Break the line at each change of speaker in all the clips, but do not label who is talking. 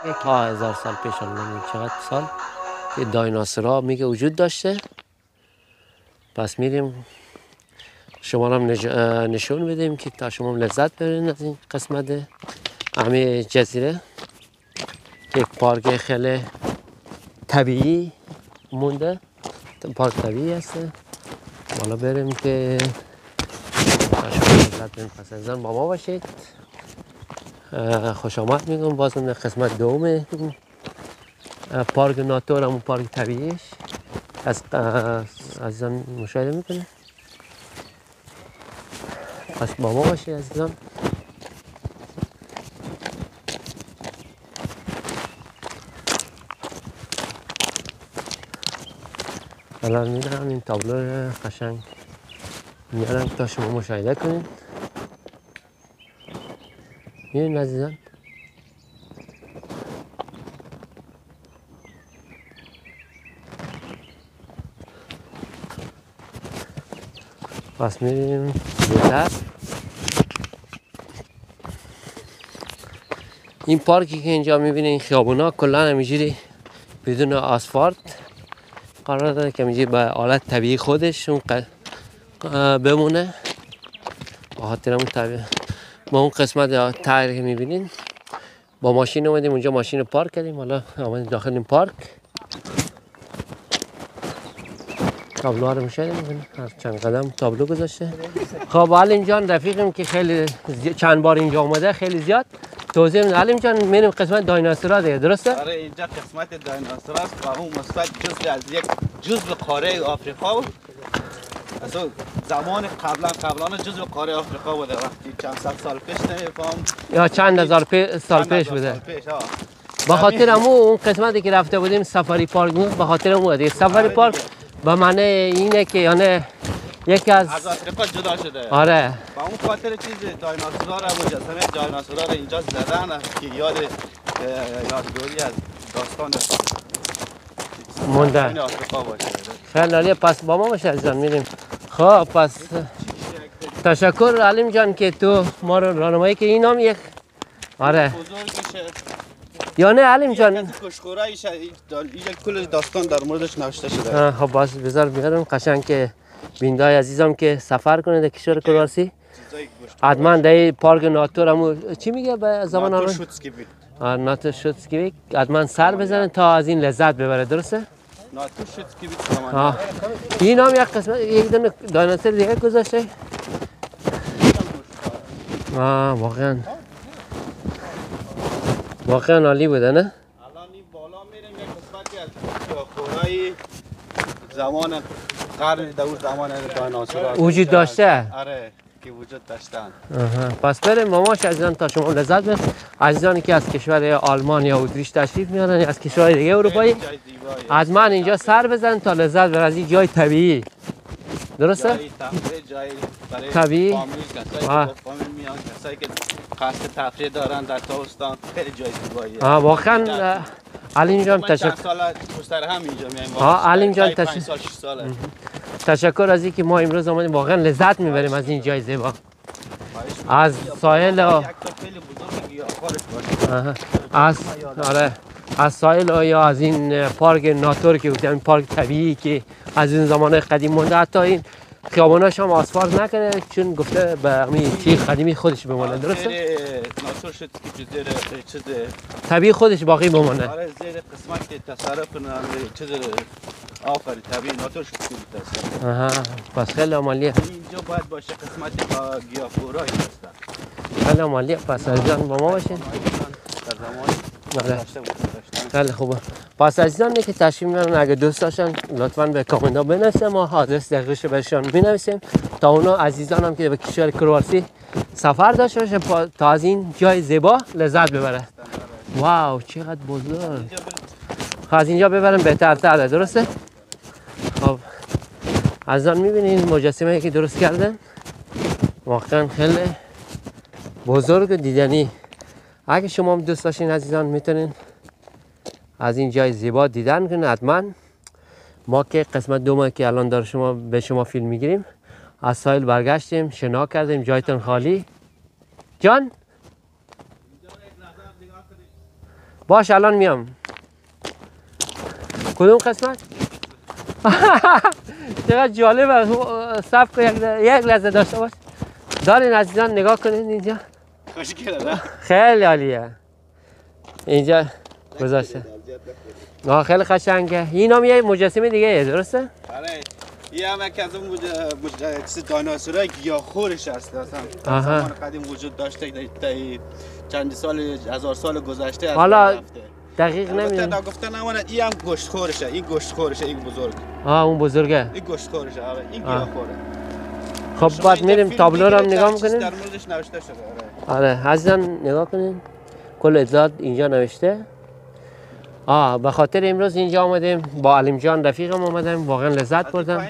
تا 1000 سال پیش، الان چقدر سال که دایناسورها میگه وجود داشته. پس میریم شما رو نشون بدیم که تا شما لذت ببرین از این قسمت همه جزیره. یک پارک خیلی طبیعی مونده، پارک طبیعی هسته. حالا بریم که تا شما لذت ببرین. پس از آن با ما باشید. خوش آمد میگم بازم قسمت دوم پارک ناتور، همون پارک طبیعیش از عزیزان مشاهده میکنه. پس با ما باشید عزیزان. الان میدارم این تابلو قشنگ میارم تا شما مشاهده کنید. میبینید عزیزان، پس میریم جلوتر. این پارکی که اینجا میبینید، این خیابونا کلا همینجوری بدون آسفالت قرار داره که اینجوری به حالت طبیعی خودش بمونه. با خاطر اون طبیعی ما اون قسمت تغییر که میبینید با ماشین اومدیم اونجا، ماشین رو پارک کردیم. حالا اومدیم داخل این پارک. تابلوها رو مشاهده میکنید، هر چند قدم تابلو گذاشته. خب علیم جان رفیقم که خیلی چند بار اینجا اومده، خیلی زیاد توضیح میده. علیم جان میریم قسمت دایناسورها دیگه، درسته؟
آره اینجا قسمت دایناسور است و اون مثبت جزء از یک جزء قاره آفریقا بود. از زمان قبلا جزء قاره آفریقا بوده، وقتی چند صد سال پیش نمیفهم
یا چند هزار سال پیش بوده. با خاطر اون قسمتی که رفته بودیم سفاری پارک بود، به خاطر اون دیگه سفاری پارک به معنی اینه که یعنی یکی از
آفریقا جدا شده.
آره
با اون خاطر چیز دایناسورها رو مجسمه دایناسورها رو اینجا زدن که یادگاری از داستان
مونده.
آفریقا باشه.
خیلی عالیه. پس با ما باشه عزیزان، میریم. خب پس تشکر علیم جان که تو ما رو راهنمایی که این هم یک آره یا نه علیم جان
کشخورایش یک کل داستان در موردش نوشته شده.
خب باز بذار بیارم قشنگ که بیندای عزیزم که سفر کنه در کشور کرواسی حتما در پارک ناتور همون چی میگه به زبان آنها؟ ناتور شوتسکیویک حتما سر بزنه تا از این لذت ببره، درسته؟
ناتور شوتسکیویک.
این هم یک قسمت یک دونه دایناسور دیگه گذاشته. واقعا عالی بوده نه؟
الان این بالا میریم یک قسمتی از خورای زمان قرن دور زمان دایناسورها
وجود داشته.
آره که وجود داشتن.
پس بریم ماماش عزیزان تا شما لذت ببرید. عزیزانی که از کشور آلمان یا اتریش تشریف میارن یا از کشورهای دیگه اروپایی حتما اینجا سر بزن تا لذت ببرن از این جای طبیعی، درسته؟
جای برای
طبیعی.
فامیل میان، کسایی که قصد تفریح دارن در تابستان خیلی جای زیباییه.
واقعا علیم جان تشکر.
چند سال پشت هم اینجا میایم.
علیم جان
تشکر
از اینکه ما امروز اومدیم، واقعا لذت میبریم از این جای زیبا. از ساحل از ساحل یا از این پارک ناتور که گفتم، پارک طبیعی که از این زمان قدیم مونده. حتی این خیابوناش هم آسفالت نکنه چون گفته به همین چی قدیمی خودش بمونه، درسته؟
ناتور شد که چیز
طبیعی خودش باقی بمونه.
آره زیر قسمت که تصرف کنن چیز آفری طبیعی ناتور شد که
پس خیلی عمالیه.
اینجا باید باشه قسمت با گیاهخوارایی هستن.
خیلی عمالیه. پس عزیزان با ما باشین.
در زمان
خیلی خوبه. پس عزیزانی که تشریف میارن اگه دوست داشتن لطفاً به کامنت بنویسن، ما آدرس دقیقش بهشون بنویسیم تا اونا عزیزان هم که به کشور کرواسی سفر داشته باشه تا از این جای زیبا لذت ببره. واو چقدر بزرگ. از اینجا ببرم بهترتره، درسته؟ خب عزیزان میبینید مجسمه که درست کردن واقعا خیلی بزرگ و دیدنی. اگه شما هم دوست داشتین عزیزان میتونین از این جای زیبا دیدن کنین. حتما ما که قسمت دوم که الان داره به شما فیلم میگیریم، از ساحل برگشتیم، شنا کردیم، جایتون خالی. جان باش الان میام. کدوم قسمت؟ چقدر جالبه. صبر کن یک لحظه داشته باش. دارین عزیزان نگاه کنین اینجا.
خوشگله نه؟
خیلی عالیه. اینجا گذاشته. خیلی قشنگه. این هم یه مجسمه دیگه درسته؟
آره. این هم یک از اون دایناسورای گیاهخوارش هست اصلا. زمان قدیم وجود داشته چند سال هزار سال گذشته از
حالا دقیق نمیدونم.
گفتن نمونه این هم گوشتخورشه، این گوشتخورشه، این بزرگ.
اون بزرگه.
این گوشتخورشه، آره. این گیاهخواره.
خب بعد میریم تابلو رو هم نگاه میکنیم.
در موردش نوشته شده.
آره عزیزان نگاه کنین. کل اطلاعات اینجا نوشته. به خاطر امروز اینجا آمدیم با علیم جان رفیقم آمدیم، واقعا لذت بردم.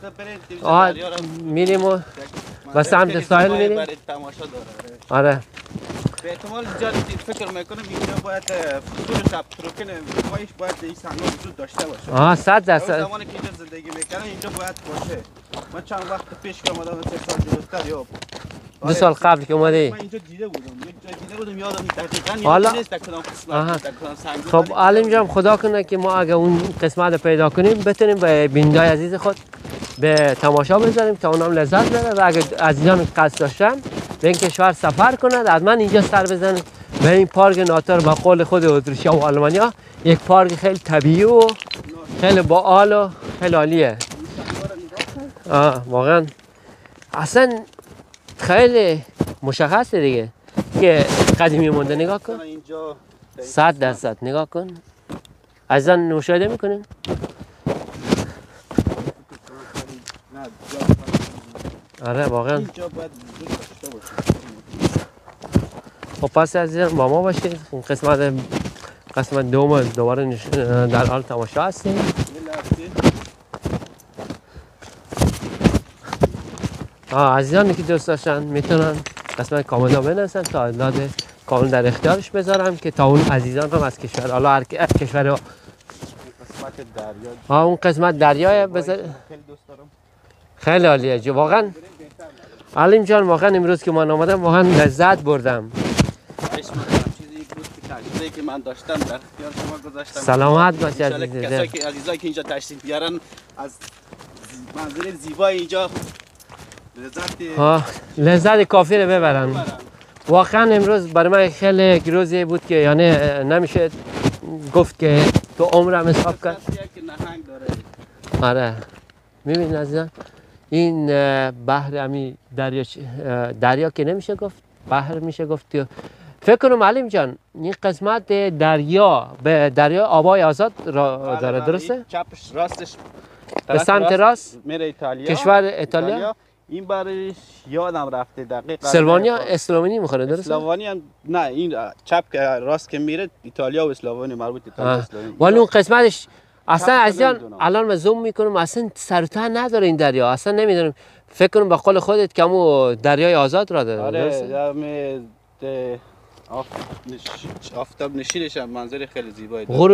میریم و سمت ساحل میریم. آره.
به احتمال زیاد فکر میکنم اینجا باید فصول سبتروکن پایش باید این صحنه وجود داشته باشه.
100%.
زمانی که اینجا زندگی میکنم اینجا باید باشه. من چند وقت پیش که اومدم 3 سال جلوتر یا
2 سال قبل که اومدی.
من اینجا دیده بودم یادم دقیقاً نیست کدام قسمت.
خب علیم جان خدا کنه که ما اگه اون قسمت پیدا کنیم بتونیم به بینندای عزیز خود به تماشا بذاریم تا اونام لذت ببرن و اگه عزیزان قصد داشتن به این کشور سفر کنند حتما اینجا سر بزنید به این پارک ناتور. به قول خود اتریشیا و آلمانیا یک پارک خیلی طبیعی و خیلی باحال و خیلی عالیه. واقعا اصلا خیلی مشخصه دیگه که قدیمی مونده. نگاه کن 100% نگاه کن. عزیزان مشاهده میکنین. آره واقعا. خب پس عزیزان با ما باشید. این قسمت دوم دوباره در حال تماشا هستیم. عزیزانی که دوست داشتن میتونن قسمت کامل بنویسن تا اعداد کامل در اختیارش بذارم که تا اون عزیزان هم از کشور حالا هر کشور قسمت دریا اون قسمت دریای بذار. خیلی عالیه واقعا. علیم جان واقعا امروز که من آمدم واقعا لذت بردم.
چیزی که من داشتم در اختیار شما گذاشتم.
سلامت باشید
عزیزایی که اینجا تشریف بیارن از منظر زیبای اینجا
لذت کافی رو ببرن. واقعا امروز برای من خیلی روزی بود که یعنی نمیشه گفت که تو عمرم حساب کرد. آره میبینید عزیزان این بحر امی دریا که نمیشه گفت بحر میشه گفت. فکر کنم علیم جان این قسمت دریا به دریا آبای آزاد را داره درسته؟
چپش راستش
به سمت راست
میره ایتالیا.
کشور ایتالیا.
این برش یادم رفته دقیقاً.
سلوانیا اسلوونی میخوره درسته؟
اسلوونی هم نه این چپ که راست که میره ایتالیا و اسلوونی مربوط ایتالیا اسلوونی.
ولی اون قسمتش اصلا عزیزان الان من زوم میکنم اصلا سر و ته نداره این دریا. اصلا نمیدونم فکر کنم به قول خودت که همون دریای آزاد را داره.
آره آفتاب نشینش هم منظر خیلی زیبایی داره.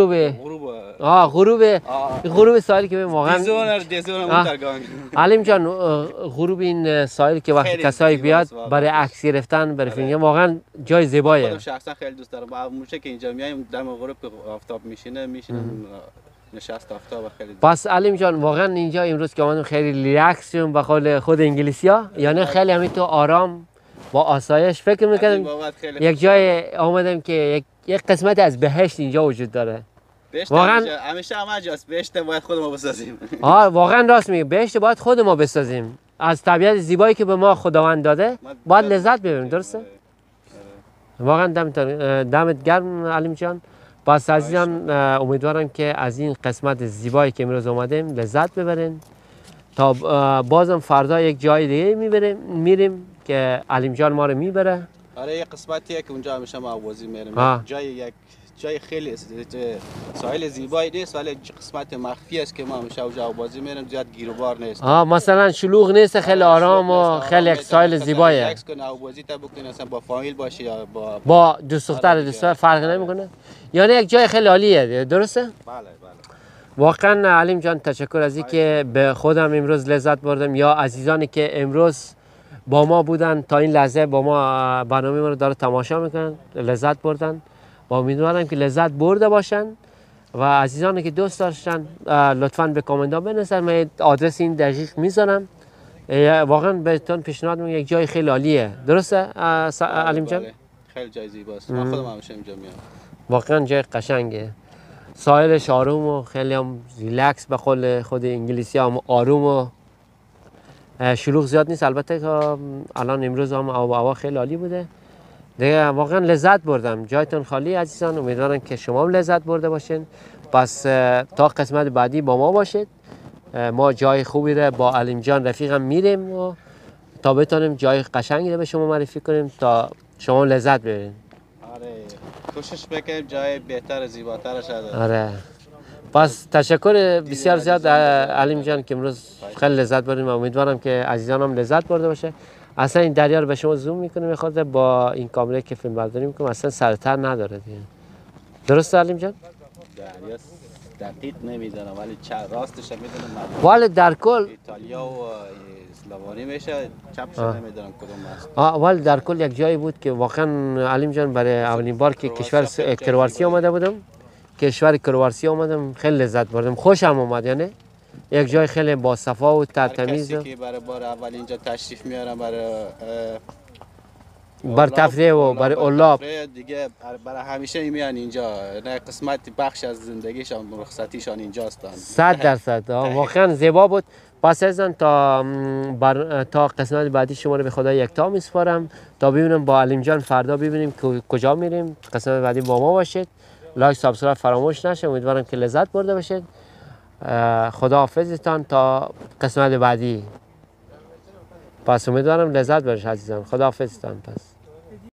غروب ساحل که واقعا
دیزون
علیم جان غروب این ساحل که وقتی کسایی بیاد برای عکس گرفتن برای فیلم واقعا جای زیباییه.
خودم شخصا خیلی دوست دارم. موشه که اینجا میایم دم غروب آفتاب میشینه نشست آفتاب خیلی.
پس علیم جان واقعا اینجا امروز که اومدم خیلی ریلکس شدم به قول خود انگلیسی‌ها یعنی خیلی همین آرام با آسایش فکر میکنم یک جای آمدم که یک قسمت از بهشت اینجا وجود داره.
واقعا همیشه همه جاست بهشت باید خود ما بسازیم.
واقعا راست میگی بهشت باید خود ما بسازیم. از طبیعت زیبایی که به ما خداوند داده باید لذت ببریم درسته؟ واقعا دمت گرم علیم جان. پس عزیزان امیدوارم که از این قسمت زیبایی که امروز اومدیم لذت ببرین تا بازم فردا یک جای دیگه میریم که علیم جان ما رو میبره.
آره یک قسمتیه که اونجا همیشه ما آوازی میریم. جای خیلی ساحل زیبایی نیست ولی قسمت مخفی است که ما همیشه اونجا آوازی میریم. زیاد گیر و بار نیست.
مثلا شلوغ نیست خیلی آرام و خیلی یک ساحل زیباییه.
عکس کنه آوازی تا بکنی اصلا با فامیل باشی یا
با دوست دختر فرق نمیکنه. یعنی یک جای خیلی عالیه درسته؟
بله.
واقعا علیم جان تشکر از اینکه به خودم امروز لذت بردم یا عزیزانی که امروز با ما بودن تا این لحظه با ما برنامه ما رو داره تماشا میکنن لذت بردن. و امیدوارم که لذت برده باشن و عزیزانی که دوست داشتن لطفاً به کامنت ها بنویسن. من آدرس این دقیق میذارم. واقعا بهتون پیشنهاد میکنم، یک جای خیلی عالیه. درسته علیم جان؟
خیلی جای زیباست. من خودم همیشه اینجا میام.
واقعا جای قشنگه. ساحلش آروم و خیلی هم ریلکس، به قول خود انگلیسی هم آروم و شلوغ زیاد نیست. البته که الان امروز هم آب و هوا خیلی عالی بوده دیگه. واقعا لذت بردم. جایتون خالی عزیزان. امیدوارم که شما هم لذت برده باشین. پس تا قسمت بعدی با ما باشید. ما جای خوبی رو با علیم جان رفیقم میریم و تا بتونیم جای قشنگی رو به شما معرفی کنیم تا شما لذت ببرید.
آره کوشش بکنیم جای بهتر زیباتر شده.
آره. پس تشکر بسیار زیاد علیم جان که امروز خیلی لذت بردیم و امیدوارم که عزیزان هم لذت برده باشه. اصلا این دریا رو به شما زوم میکنیم بخاطر با این کامره که فیلم برداری میکنم اصلا سرتر نداره دیگه. درسته علیم جان؟
دریا دقیق نمیدونم ولی راستش میدونم.
ولی در کل
ایتالیا و اسلوانی میشه، چپش نمیدونم کدوم است.
ولی در کل یک جایی بود که واقعا علیم جان برای اولین بار که کشور کرواتسی آمده بودم، کشور کرواتسی آمدم، خیلی لذت بردم، خوشم اومد. یعنی یک جای خیلی با صفا و ترتمیز.
کسی که برای بار اول اینجا تشریف میارم
بر تفریح و برای اولاب
دیگه برای همیشه میان اینجا. نه قسمت بخش از زندگیشان رخصتیشان اینجاست.
100%. واقعا زیبا بود. پس ازن تا قسمت بعدی شما رو به خدا یکتا میسپارم تا ببینم با علیم جان فردا ببینیم کجا میریم. قسمت بعدی با ما باشید. لایک سابسکرایب فراموش نشه. امیدوارم که لذت برده باشید. خدا حافظتان تا قسمت بعدی. پس امیدوارم لذت برش عزیزان. خدا حافظتان. پس